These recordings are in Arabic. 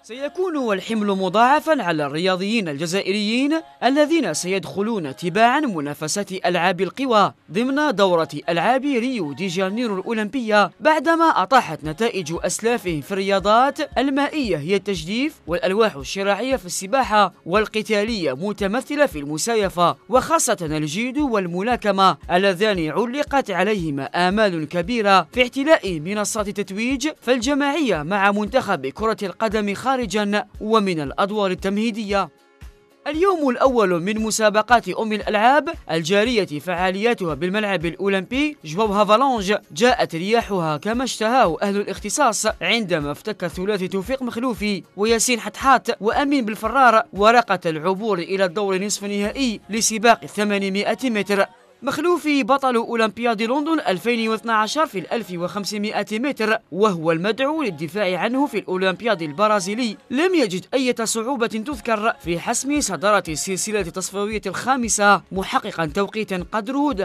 سيكون الحمل مضاعفا على الرياضيين الجزائريين الذين سيدخلون تباعا منافسة ألعاب القوى ضمن دورة ألعاب ريو دي جانيرو الأولمبية، بعدما أطاحت نتائج أسلافهم في الرياضات المائية هي التجديف والألواح الشراعية في السباحة والقتالية متمثلة في المسايفة، وخاصة الجيدو والملاكمة اللذان علقت عليهما آمال كبيرة في اعتلاء منصات التتويج فالجماعية مع منتخب كرة القدم خارجا ومن الأدوار التمهيدية. اليوم الأول من مسابقات الألعاب الجارية فعالياتها بالملعب الأولمبي جواو هافالونج جاءت رياحها كما اشتهاه أهل الاختصاص عندما افتك ثلاثي توفيق مخلوفي وياسين حتحات وأمين بالفرار ورقة العبور إلى الدور نصف النهائي لسباق 800 متر. مخلوفي بطل أولمبياد لندن 2012 في 1500 متر، وهو المدعو للدفاع عنه في الأولمبياد البرازيلي، لم يجد أي صعوبة تذكر في حسم صدارة السلسلة التصفيوية الخامسة، محققا توقيتا قدره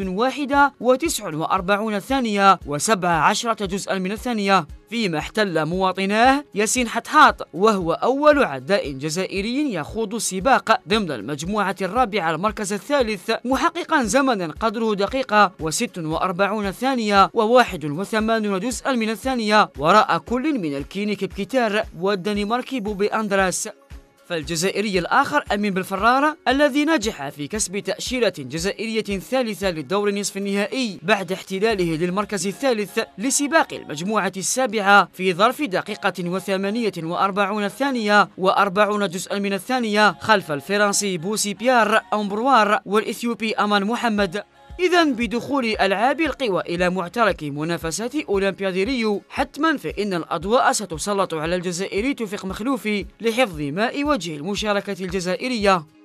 1:49 ثانية و17 جزءا من الثانية، فيما احتل مواطناه ياسين حتحات وهو أول عداء جزائري يخوض السباق ضمن المجموعة الرابعة المركز الثالث، محققا زمنا قدره 1:46 ثانية و81 جزءا من الثانية، وراء كل من الكيني كيبكيتار والدنماركي بوبي أندراس. فالجزائري الآخر أمين بالفرار الذي نجح في كسب تأشيرة جزائرية ثالثة للدور نصف النهائي بعد احتلاله للمركز الثالث لسباق المجموعة السابعة في ظرف 1:48 ثانية و40 جزءا من الثانية خلف الفرنسي بوسي بيار أمبروار والإثيوبي أمان محمد. إذن بدخول ألعاب القوى إلى معترك منافسات أولمبياد ريو حتما فإن الأضواء ستسلط على الجزائري توفيق مخلوفي لحفظ ماء وجه المشاركة الجزائرية.